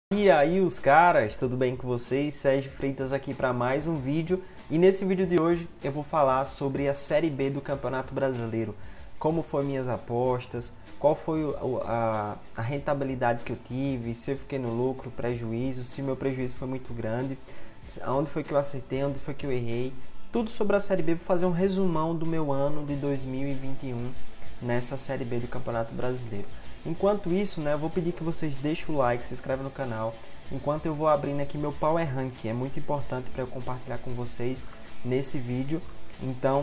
E aí os caras, tudo bem com vocês? Sérgio Freitas aqui para mais um vídeo. E nesse vídeo de hoje eu vou falar sobre a Série B do Campeonato Brasileiro. Como foram minhas apostas, qual foi a rentabilidade que eu tive, se eu fiquei no lucro, prejuízo, se meu prejuízo foi muito grande, onde foi que eu acertei, onde foi que eu errei. Tudo sobre a Série B, vou fazer um resumão do meu ano de 2021 nessa Série B do Campeonato Brasileiro. Enquanto isso, eu vou pedir que vocês deixem o like, se inscrevam no canal, enquanto eu vou abrindo aqui meu Power Ranking. É muito importante para eu compartilhar com vocês nesse vídeo. Então,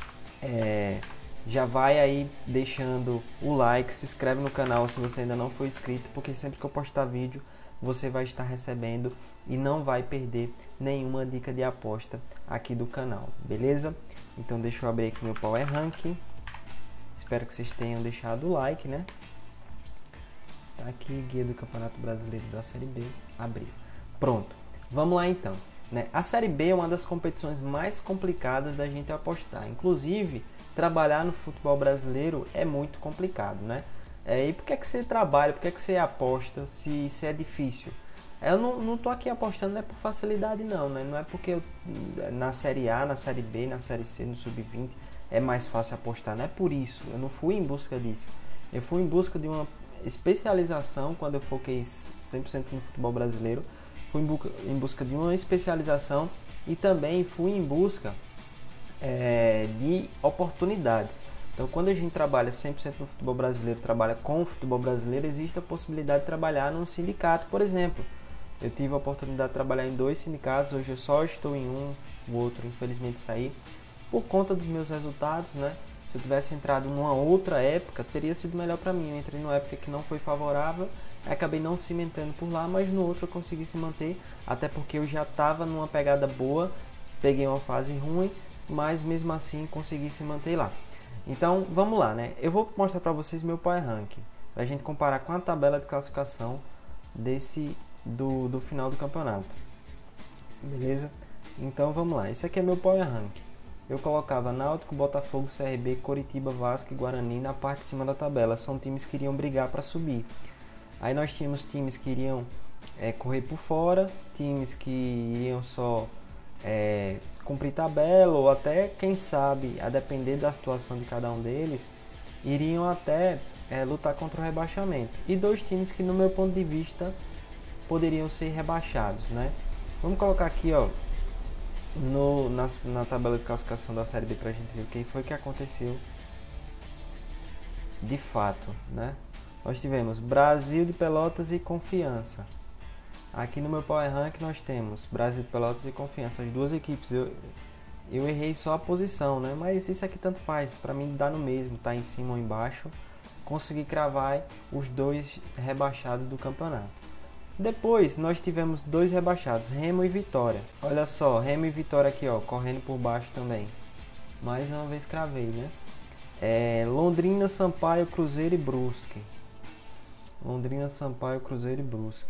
já vai aí deixando o like, se inscreve no canal se você ainda não for inscrito, porque sempre que eu postar vídeo, você vai estar recebendo e não vai perder nenhuma dica de aposta aqui do canal, beleza? Então deixa eu abrir aqui meu Power Ranking. Espero que vocês tenham deixado o like, né? Tá aqui, guia do Campeonato Brasileiro da Série B, abriu. Pronto, vamos lá então. A Série B é uma das competições mais complicadas da gente apostar. Inclusive, trabalhar no futebol brasileiro é muito complicado, né? E por que é que você trabalha, por que é que você aposta se é difícil? Eu não tô aqui apostando não é por facilidade não, né? Não é porque na Série A, na Série B, na Série C, no Sub-20 é mais fácil apostar, não é por isso. Eu não fui em busca disso. Eu fui em busca de uma especialização quando eu foquei 100% no futebol brasileiro. Fui em busca de uma especialização e também fui em busca de oportunidades. Então, quando a gente trabalha 100% no futebol brasileiro, trabalha com o futebol brasileiro, existe a possibilidade de trabalhar num sindicato, por exemplo. Eu tive a oportunidade de trabalhar em 2 sindicatos, hoje eu só estou em um, o outro infelizmente saí, por conta dos meus resultados, né? Se eu tivesse entrado numa outra época, teria sido melhor para mim. Eu entrei numa época que não foi favorável, acabei não cimentando por lá, mas no outro eu consegui se manter, até porque eu já estava numa pegada boa, peguei uma fase ruim, mas mesmo assim consegui se manter lá. Então vamos lá, né? Eu vou mostrar para vocês meu Power Ranking, para a gente comparar com a tabela de classificação do final do campeonato. Beleza? Então vamos lá, esse aqui é meu Power Ranking. Eu colocava Náutico, Botafogo, CRB, Coritiba, Vasco e Guarani na parte de cima da tabela. São times que iriam brigar para subir. Aí nós tínhamos times que iriam correr por fora, times que iriam só cumprir tabela, ou até, quem sabe, a depender da situação de cada um deles, iriam até lutar contra o rebaixamento. E 2 times que, no meu ponto de vista, poderiam ser rebaixados, né? Vamos colocar aqui, ó, na tabela de classificação da Série B pra gente ver o que foi que aconteceu de fato, né? Nós tivemos Brasil de Pelotas e Confiança. Aqui no meu Power Rank nós temos Brasil de Pelotas e Confiança, as 2 equipes. Eu errei só a posição, né? Mas isso aqui tanto faz, pra mim dá no mesmo, tá em cima ou embaixo. Consegui cravar os 2 rebaixados do campeonato. Depois nós tivemos 2 rebaixados, Remo e Vitória. Olha só, Remo e Vitória aqui, ó, correndo por baixo também. Mais uma vez cravei, né? Londrina, Sampaio, Cruzeiro e Brusque. Londrina, Sampaio, Cruzeiro e Brusque.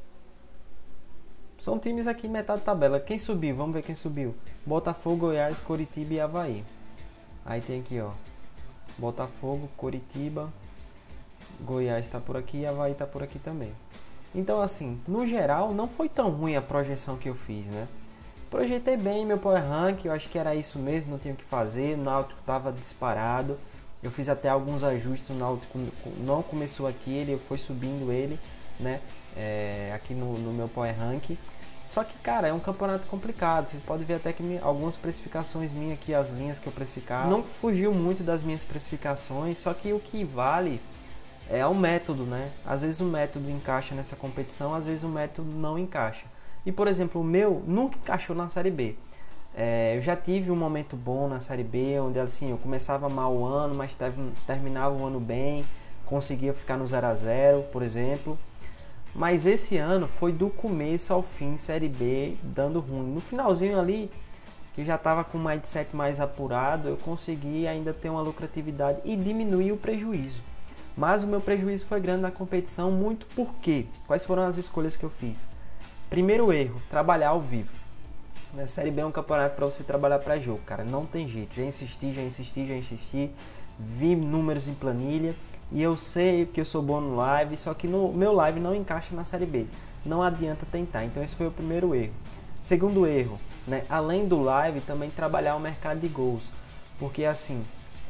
São times aqui metade da tabela. Quem subiu? Vamos ver quem subiu. Botafogo, Goiás, Coritiba e Avaí. Aí tem aqui, ó, Botafogo, Coritiba, Goiás tá por aqui e Avaí tá por aqui também. Então, assim, no geral, não foi tão ruim a projeção que eu fiz, né? Projetei bem meu Power Rank, eu acho que era isso mesmo, não tinha o que fazer. O Náutico estava disparado. Eu fiz até alguns ajustes, o Náutico não começou aqui, ele foi subindo ele, né? Aqui no meu Power Rank. Só que, cara, é um campeonato complicado. Vocês podem ver até que algumas precificações minhas aqui, as linhas que eu precificava, não fugiu muito das minhas precificações, só que o que vale é o método, né? Às vezes o método encaixa nessa competição, às vezes o método não encaixa. E, por exemplo, o meu nunca encaixou na Série B. Eu já tive um momento bom na Série B, onde assim, eu começava mal o ano, mas terminava o ano bem, conseguia ficar no 0 a 0, por exemplo. Mas esse ano foi do começo ao fim, Série B, dando ruim. No finalzinho ali, que já estava com o mindset mais apurado, eu consegui ainda ter uma lucratividade e diminuir o prejuízo. Mas o meu prejuízo foi grande na competição, muito porque... Quais foram as escolhas que eu fiz? Primeiro erro, trabalhar ao vivo. Na Série B é um campeonato para você trabalhar para jogo, cara. Não tem jeito. Já insisti. Vi números em planilha. E eu sei que eu sou bom no live, só que no meu live não encaixa na Série B. não adianta tentar. Então esse foi o primeiro erro. Segundo erro, né, além do live, também trabalhar o mercado de gols, porque assim,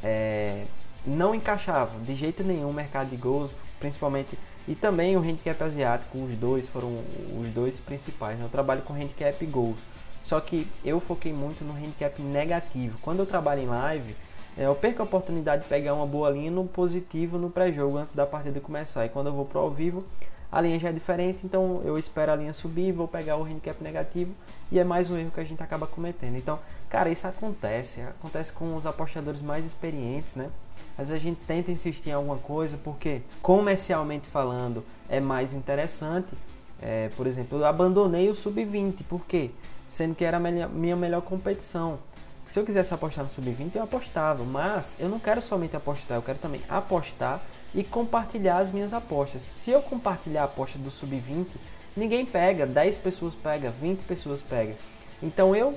não encaixava de jeito nenhum o mercado de gols, principalmente, e também o handicap asiático, os dois foram os dois principais, né? Eu trabalho com handicap e gols, só que eu foquei muito no handicap negativo. Quando eu trabalho em live, eu perco a oportunidade de pegar uma boa linha no positivo no pré-jogo antes da partida começar, e quando eu vou pro ao vivo, a linha já é diferente, então eu espero a linha subir, vou pegar o handicap negativo, e é mais um erro que a gente acaba cometendo. Então, cara, isso acontece com os apostadores mais experientes, né? Às vezes a gente tenta insistir em alguma coisa porque, comercialmente falando, é mais interessante. Por exemplo, eu abandonei o sub-20, por quê? Sendo que era a minha melhor competição. Se eu quisesse apostar no sub-20, eu apostava, mas eu não quero somente apostar, eu quero também apostar e compartilhar as minhas apostas. Se eu compartilhar a aposta do sub-20, ninguém pega, 10 pessoas pegam, 20 pessoas pegam. Então eu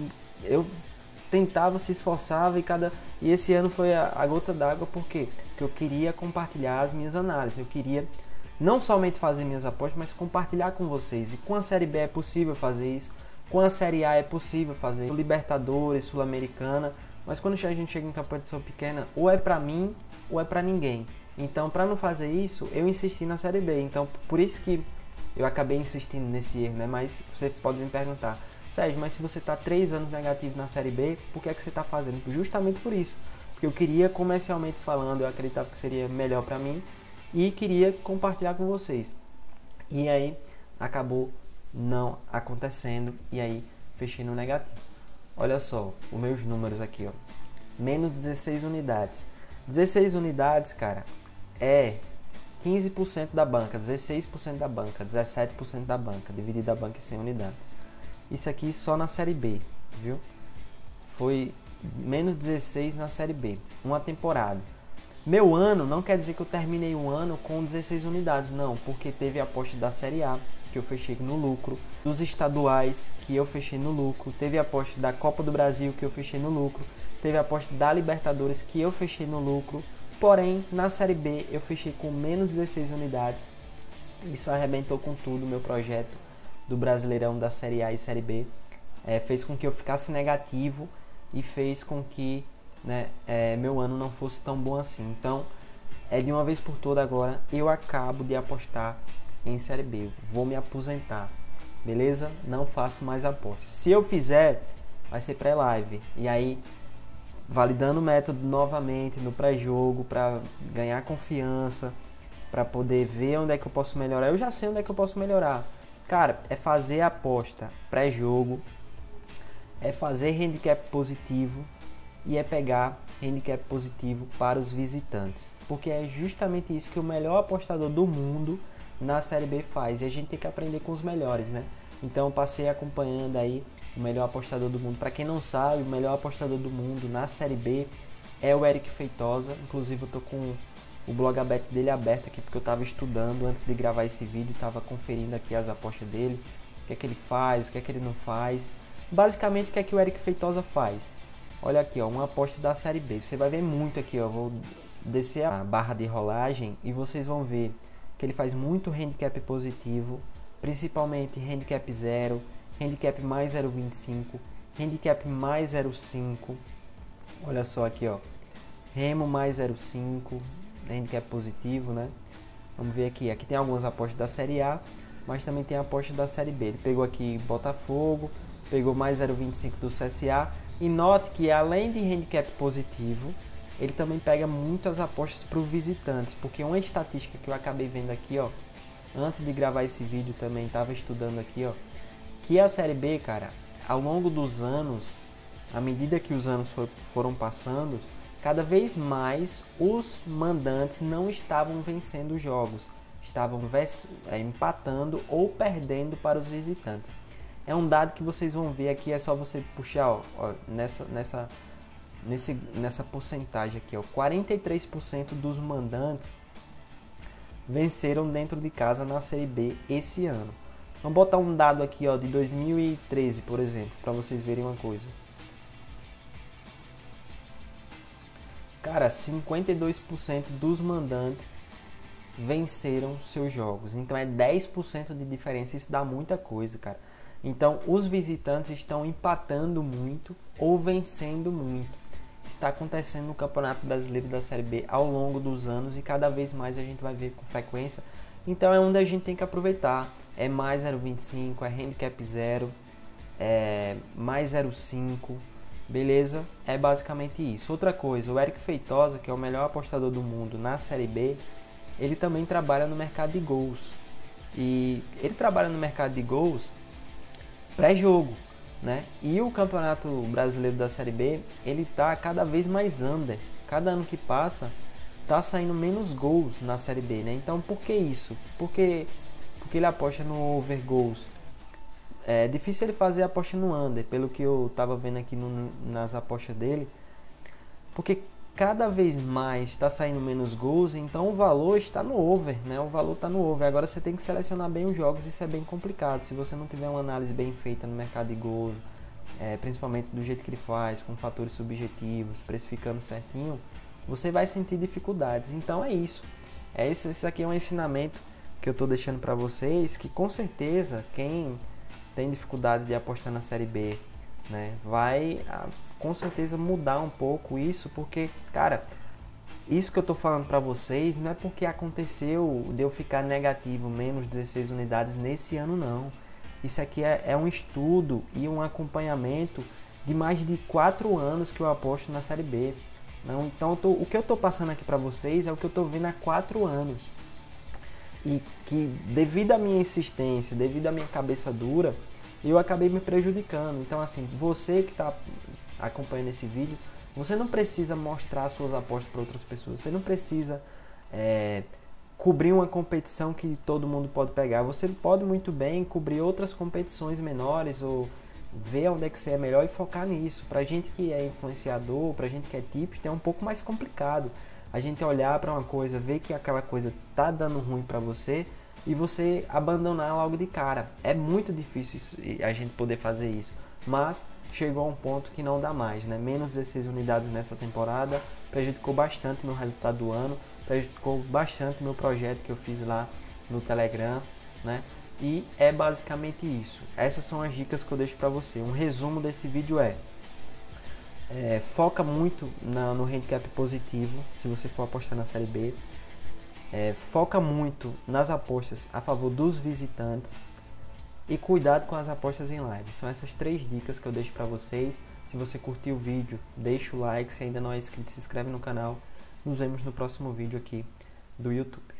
tentava, se esforçava e esse ano foi a gota d'água. Por quê? Porque eu queria compartilhar as minhas análises, eu queria não somente fazer minhas apostas, mas compartilhar com vocês. E com a Série B é possível fazer isso, com a Série A é possível fazer, Libertadores, Sul-Americana, mas quando a gente chega em competição pequena, ou é pra mim ou é pra ninguém. Então, para não fazer isso, eu insisti na Série B. Então, por isso que eu acabei insistindo nesse erro, né? Mas você pode me perguntar, Sérgio, mas se você está 3 anos negativo na Série B, por que é que você está fazendo? Justamente por isso. Porque eu queria, comercialmente falando, eu acreditava que seria melhor para mim e queria compartilhar com vocês. E aí, acabou não acontecendo e aí fechei no negativo. Olha só, os meus números aqui, ó. Menos 16 unidades. 16 unidades, cara, é 15% da banca, 16% da banca, 17% da banca, dividido a banca em 100 unidades. Isso aqui só na Série B, viu? Foi menos 16 na Série B, uma temporada. Meu ano não quer dizer que eu terminei um ano com 16 unidades, não, porque teve a aposta da Série A, que eu fechei no lucro, dos estaduais, que eu fechei no lucro, teve a aposta da Copa do Brasil, que eu fechei no lucro, teve a aposta da Libertadores, que eu fechei no lucro, porém, na Série B, eu fechei com menos 16 unidades. Isso arrebentou com tudo, meu projeto do Brasileirão da Série A e Série B. Fez com que eu ficasse negativo e fez com que, né, meu ano não fosse tão bom assim. Então, de uma vez por toda agora, eu acabo de apostar em Série B. Vou me aposentar, beleza? Não faço mais apostas. Se eu fizer, vai ser pré-live. E aí, validando o método novamente no pré-jogo para ganhar confiança, para poder ver onde é que eu posso melhorar. Eu já sei onde é que eu posso melhorar. Cara, é fazer aposta pré-jogo, é fazer handicap positivo e é pegar handicap positivo para os visitantes. Porque é justamente isso que o melhor apostador do mundo na Série B faz. E a gente tem que aprender com os melhores, né? Então eu passei acompanhando aí o melhor apostador do mundo. Para quem não sabe, o melhor apostador do mundo na Série B é o Eric Feitosa. Inclusive eu tô com o blog aberto dele aberto aqui, porque eu estava estudando antes de gravar esse vídeo, estava conferindo aqui as apostas dele, o que é que ele faz, o que é que ele não faz. Basicamente, o que é que o Eric Feitosa faz? Olha aqui, ó, uma aposta da Série B. Você vai ver muito aqui, ó, vou descer a barra de rolagem e vocês vão ver que ele faz muito handicap positivo, principalmente handicap 0, handicap mais 0,25, handicap mais 0,5. Olha só aqui, ó, remo mais 0,5, handicap positivo, né? Vamos ver aqui. Aqui tem algumas apostas da Série A, mas também tem a aposta da Série B. Ele pegou aqui Botafogo, pegou mais 0,25 do CSA. E note que além de handicap positivo, ele também pega muitas apostas para os visitantes. Porque uma estatística que eu acabei vendo aqui, ó, antes de gravar esse vídeo também estava estudando aqui, ó, que a Série B, cara, ao longo dos anos, à medida que os anos foram passando, cada vez mais os mandantes não estavam vencendo os jogos, estavam empatando ou perdendo para os visitantes. É um dado que vocês vão ver aqui, é só você puxar, ó, nessa porcentagem aqui, ó, 43% dos mandantes venceram dentro de casa na Série B esse ano. Vamos botar um dado aqui, ó, de 2013, por exemplo, para vocês verem uma coisa. Cara, 52% dos mandantes venceram seus jogos. Então é 10% de diferença, isso dá muita coisa, cara. Então os visitantes estão empatando muito ou vencendo muito. Está acontecendo no Campeonato Brasileiro da Série B ao longo dos anos e cada vez mais a gente vai ver com frequência. Então é onde a gente tem que aproveitar. É mais 0,25, é handicap 0, é mais 0,5, beleza? É basicamente isso. Outra coisa, o Eric Feitosa, que é o melhor apostador do mundo na Série B, ele também trabalha no mercado de gols. E ele trabalha no mercado de gols pré-jogo, né? E o Campeonato Brasileiro da Série B, ele tá cada vez mais under. Cada ano que passa, tá saindo menos gols na Série B, né? Então, por que isso? Porque ele aposta no over gols. É difícil ele fazer aposta no under, pelo que eu tava vendo aqui nas apostas dele. Porque cada vez mais está saindo menos gols, então o valor está no over, né? O valor está no over. Agora você tem que selecionar bem os jogos, isso é bem complicado. Se você não tiver uma análise bem feita no mercado de gols, principalmente do jeito que ele faz, com fatores subjetivos, precificando certinho, você vai sentir dificuldades. Então é isso. Isso aqui é um ensinamento que eu estou deixando para vocês, que com certeza quem tem dificuldades de apostar na Série B, né, vai com certeza mudar um pouco isso, porque, cara, isso que eu tô falando pra vocês não é porque aconteceu de eu ficar negativo, menos 16 unidades nesse ano, não. Isso aqui é um estudo e um acompanhamento de mais de 4 anos que eu aposto na Série B. Não, então o que eu tô passando aqui pra vocês é o que eu tô vendo há 4 anos. E que devido à minha insistência, devido à minha cabeça dura, eu acabei me prejudicando. Então assim, você que tá acompanhando esse vídeo, você não precisa mostrar suas apostas para outras pessoas, você não precisa cobrir uma competição que todo mundo pode pegar, você pode muito bem cobrir outras competições menores ou ver onde é que você é melhor e focar nisso. Pra gente que é influenciador, pra gente que é tipster, é um pouco mais complicado a gente olhar para uma coisa, ver que aquela coisa tá dando ruim para você e você abandonar logo de cara. É muito difícil a gente poder fazer isso, mas chegou a um ponto que não dá mais, né? Menos 16 unidades nessa temporada prejudicou bastante meu resultado do ano, prejudicou bastante meu projeto que eu fiz lá no Telegram, né? E é basicamente isso. Essas são as dicas que eu deixo para você. Um resumo desse vídeo foca muito no handicap positivo, se você for apostar na Série B. Foca muito nas apostas a favor dos visitantes. E cuidado com as apostas em live. São essas 3 dicas que eu deixo para vocês. Se você curtiu o vídeo, deixa o like. Se ainda não é inscrito, se inscreve no canal. Nos vemos no próximo vídeo aqui do YouTube.